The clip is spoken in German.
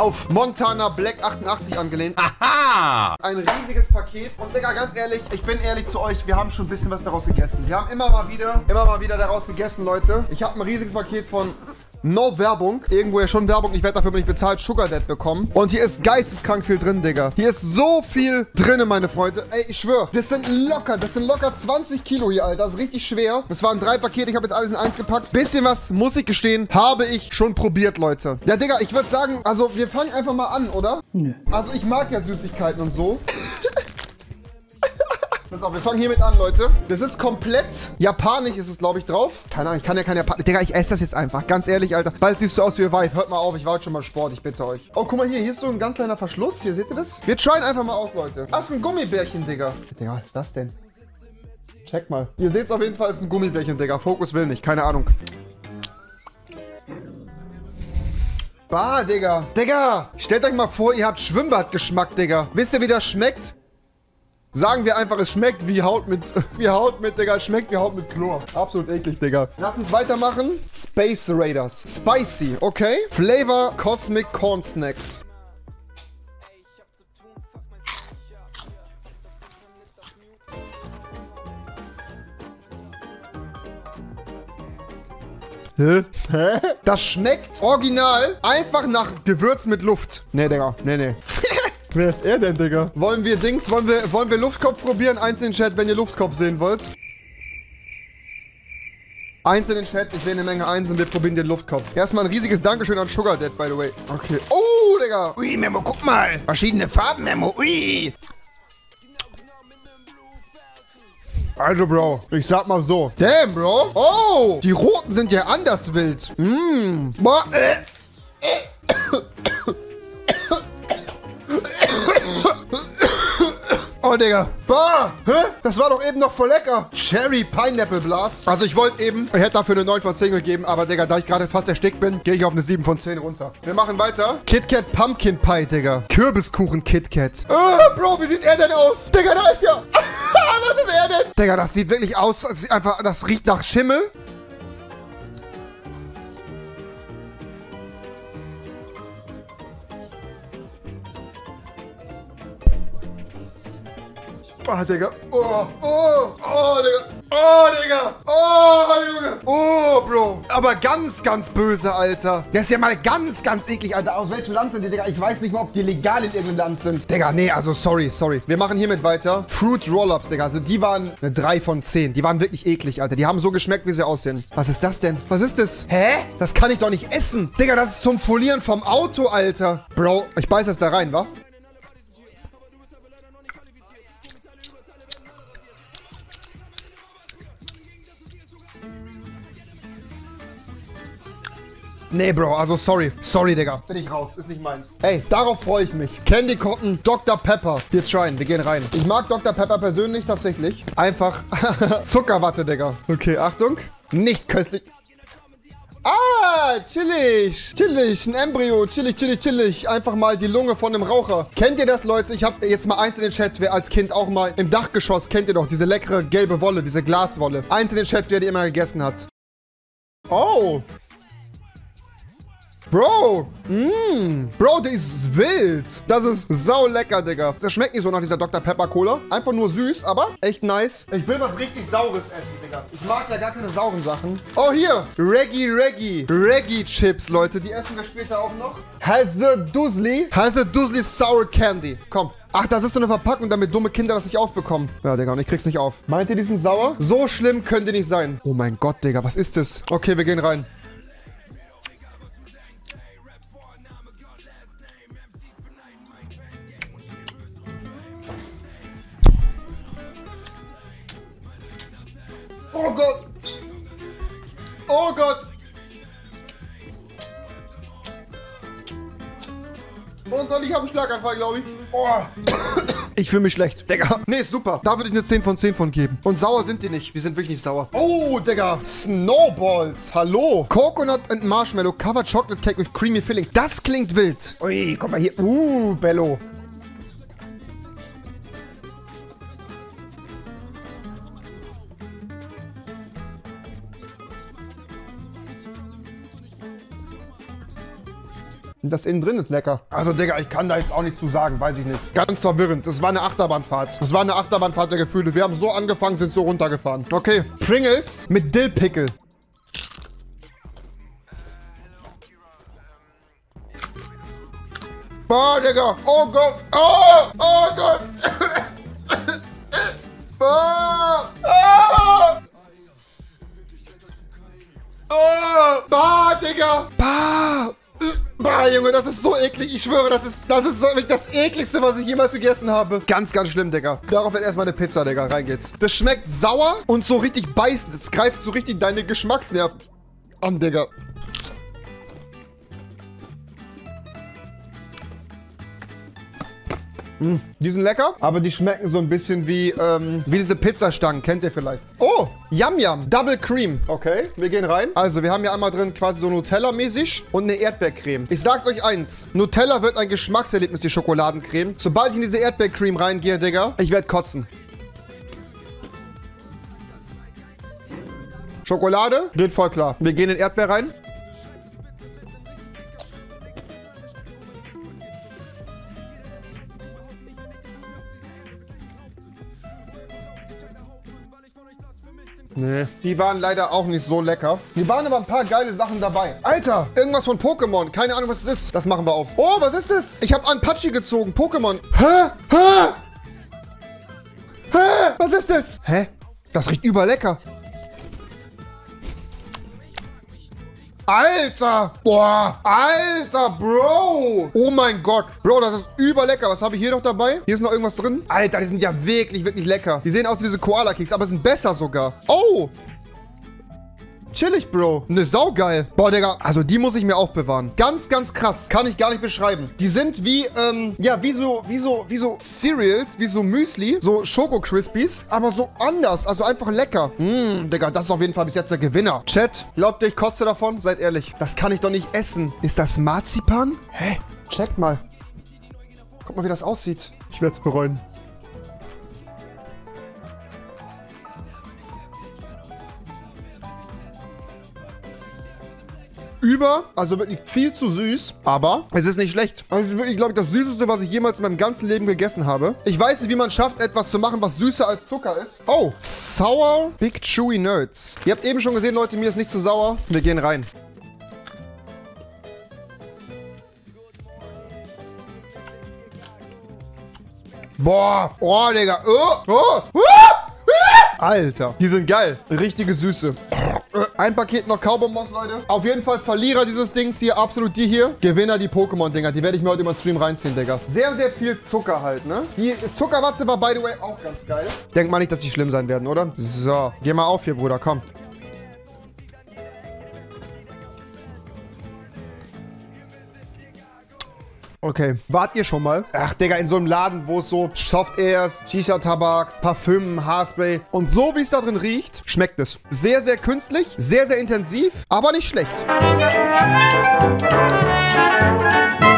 auf Montana Black 88 angelehnt. Aha! Ein riesiges Paket. Und Digga, ganz ehrlich, ich bin ehrlich zu euch, wir haben schon ein bisschen was daraus gegessen. Wir haben immer mal wieder daraus gegessen, Leute. Ich habe ein riesiges Paket von No Werbung. Irgendwo ja schon Werbung. Ich werde dafür nicht bezahlt. Sugar Dad bekommen. Und hier ist geisteskrank viel drin, Digga. Hier ist so viel drin, meine Freunde. Ey, ich schwöre. Das sind locker 20 Kilo hier, Alter. Das ist richtig schwer. Das waren 3 Pakete. Ich habe jetzt alles in 1 gepackt. Bisschen was, muss ich gestehen, habe ich schon probiert, Leute. Ja, Digga, ich würde sagen, also wir fangen einfach mal an, oder? Nö. Also ich mag ja Süßigkeiten und so. Pass auf, wir fangen hiermit an, Leute. Das ist komplett japanisch, ist es, glaube ich, drauf. Keine Ahnung, ich kann ja kein Japanisch. Digga, ich esse das jetzt einfach. Ganz ehrlich, Alter. Bald siehst du aus wie ihr Vibe. Hört mal auf, ich war heute schon mal Sport, ich bitte euch. Oh, guck mal hier. Hier ist so ein ganz kleiner Verschluss. Hier, seht ihr das? Wir tryen einfach mal aus, Leute. Das ist ein Gummibärchen, Digga. Digga, was ist das denn? Check mal. Ihr seht es auf jeden Fall, es ist ein Gummibärchen, Digga. Fokus will nicht, keine Ahnung. Bah, Digga. Digga, stellt euch mal vor, ihr habt Schwimmbadgeschmack, Digga. Wisst ihr, wie das schmeckt? Sagen wir einfach, es schmeckt wie Haut mit, Digga. Es schmeckt wie Haut mit Chlor. Absolut eklig, Digga. Lass uns weitermachen. Space Raiders. Spicy, okay. Flavor Cosmic Corn Snacks. Hä? Das schmeckt original einfach nach Gewürz mit Luft. Nee, Digga. Nee. Wer ist er denn, Digga? Wollen wir Luftkopf probieren? Eins in den Chat, wenn ihr Luftkopf sehen wollt. Eins in den Chat, ich sehe eine Menge Eins und wir probieren den Luftkopf. Erstmal ein riesiges Dankeschön an Sugar Dad, by the way. Okay. Oh, Digga. Ui, Memo, guck mal. Verschiedene Farben, Memo. Ui. Also, Bro, ich sag mal so. Damn, Bro. Oh, die roten sind ja anders wild. Boah, Oh, Digga. Bah! Hä? Das war doch eben noch voll lecker. Cherry Pineapple Blast. Also ich hätte dafür eine 9 von 10 gegeben, aber Digga, da ich gerade fast erstickt bin, gehe ich auf eine 7 von 10 runter. Wir machen weiter. KitKat Pumpkin Pie, Digga. Kürbiskuchen KitKat. Bro, wie sieht er denn aus? Digga, da ist ja... Was ist er denn? Digga, das sieht wirklich aus... Das riecht nach Schimmel. Oh, Digga. Oh, Digga. Oh, Digga. Oh, Junge. Oh, Bro. Aber ganz Böse, Alter. Der ist ja mal ganz eklig, Alter. Aus welchem Land sind die, Digga? Ich weiß nicht mal, ob die legal in irgendeinem Land sind. Digga, nee, also sorry. Wir machen hiermit weiter. Fruit Roll-Ups, Digga. Also die waren eine 3 von 10. Die waren wirklich eklig, Alter. Die haben so geschmeckt, wie sie aussehen. Was ist das denn? Was ist das? Hä? Das kann ich doch nicht essen. Digga, das ist zum Folieren vom Auto, Alter. Bro, ich beiß das da rein, wa? Nee, Bro, also sorry. Sorry, Digga. Bin ich raus. Ist nicht meins. Ey, darauf freue ich mich. Candy Cotton, Dr. Pepper. Wir tryen. Wir gehen rein. Ich mag Dr. Pepper persönlich tatsächlich. Einfach Zuckerwatte, Digga. Okay, Achtung. Nicht köstlich. Ah, chillig. Ein Embryo. Chillig. Einfach mal die Lunge von einem Raucher. Kennt ihr das, Leute? Ich habe jetzt mal eins in den Chat, wer als Kind auch mal im Dachgeschoss, kennt ihr doch, diese leckere gelbe Wolle, diese Glaswolle. Eins in den Chat, wer die immer gegessen hat. Oh. Bro, Bro, der ist wild. Das ist sau lecker, Digga. Das schmeckt nicht so nach dieser Dr. Pepper Cola. Einfach nur süß, aber echt nice. Ich will was richtig Saures essen, Digga. Ich mag ja gar keine sauren Sachen. Oh, hier. Reggae Chips, Leute. Die essen wir später auch noch. Hazeldusley Sour Candy. Komm. Ach, das ist so eine Verpackung, damit dumme Kinder das nicht aufbekommen. Ja, Digga, und ich krieg's nicht auf. Meint ihr, die sind sauer? So schlimm können die nicht sein. Oh mein Gott, Digga, was ist das? Okay, wir gehen rein. Oh Gott! Oh Gott! Oh Gott, ich habe einen Schlaganfall, glaube ich. Oh. Ich fühle mich schlecht. Digga. Nee, ist super. Da würde ich eine 10 von 10 von geben. Und sauer sind die nicht. Die sind wirklich nicht sauer. Oh, Digga. Snowballs. Hallo. Coconut and Marshmallow Covered Chocolate Cake with Creamy Filling. Das klingt wild. Ui, guck mal hier. Bello. Und das innen drin ist lecker. Also, Digga, ich kann da jetzt auch nichts zu sagen, weiß ich nicht. Ganz verwirrend. Das war eine Achterbahnfahrt. Das war eine Achterbahnfahrt der Gefühle. Wir haben so angefangen, sind so runtergefahren. Okay, Pringles mit Dillpickel. Boah, Digga. Oh Gott. Oh, oh Gott. Oh, oh. Oh, bah, Digga. Bah. Bah, Junge, das ist so eklig. Ich schwöre, das ist wirklich das ekligste, was ich jemals gegessen habe. Ganz, ganz schlimm, Digga. Darauf wird erstmal eine Pizza, Digga. Rein geht's. Das schmeckt sauer und so richtig beißend. Das greift so richtig deine Geschmacksnerven an, Digga. Die sind lecker, aber die schmecken so ein bisschen wie diese Pizzastangen. Kennt ihr vielleicht? Oh, Yum Yum. Double Cream. Okay, wir gehen rein. Also, wir haben hier einmal drin quasi so Nutella-mäßig und eine Erdbeercreme. Ich sag's euch eins. Nutella wird ein Geschmackserlebnis, die Schokoladencreme. Sobald ich in diese Erdbeercreme reingehe, Digga, ich werde kotzen. Schokolade geht voll klar. Wir gehen in Erdbeer rein. Nee, die waren leider auch nicht so lecker. Die waren aber ein paar geile Sachen dabei. Alter, irgendwas von Pokémon. Keine Ahnung, was es ist. Das machen wir auf. Oh, was ist das? Ich habe Anpachi gezogen. Pokémon. Hä? Hä? Hä? Was ist das? Hä? Das riecht überlecker. Alter! Boah! Alter, Bro! Oh mein Gott. Bro, das ist überlecker. Was habe ich hier noch dabei? Hier ist noch irgendwas drin. Alter, die sind ja wirklich, wirklich lecker. Die sehen aus wie diese Koala-Keks, aber sind besser sogar. Oh! Chillig, Bro. Ne, saugeil. Boah, Digga. Also, die muss ich mir auch bewahren. Ganz, ganz krass. Kann ich gar nicht beschreiben. Die sind wie, ja, wie so Cereals, wie so Müsli. So Schoko-Crispies. Aber so anders. Also einfach lecker. Digga, das ist auf jeden Fall bis jetzt der Gewinner. Chat, glaubt ihr, ich kotze davon? Seid ehrlich. Das kann ich doch nicht essen. Ist das Marzipan? Hä? Checkt mal. Guck mal, wie das aussieht. Ich werde es bereuen. Also wirklich viel zu süß, aber es ist nicht schlecht. Also es ist wirklich, glaube ich, das Süßeste, was ich jemals in meinem ganzen Leben gegessen habe. Ich weiß nicht, wie man schafft, etwas zu machen, was süßer als Zucker ist. Oh, Sour Big Chewy Nerds. Ihr habt eben schon gesehen, Leute, mir ist nicht zu sauer. Wir gehen rein. Boah, oh, Digga. Alter, die sind geil. Richtige Süße. Ein Paket noch Kaubonbons, Leute. Auf jeden Fall Verlierer dieses Dings hier, absolut die hier. Gewinner die Pokémon-Dinger. Die werde ich mir heute über den Stream reinziehen, Digga. Sehr, sehr viel Zucker halt, ne? Die Zuckerwatte war, by the way, auch ganz geil. Denk mal nicht, dass die schlimm sein werden, oder? So, geh mal auf hier, Bruder, komm. Okay, wart ihr schon mal? Ach, Digga, in so einem Laden, wo es so Soft-Airs, Shisha-Tabak, Parfüm, Haarspray und so, wie es da drin riecht, schmeckt es. Sehr, sehr künstlich, sehr, sehr intensiv, aber nicht schlecht.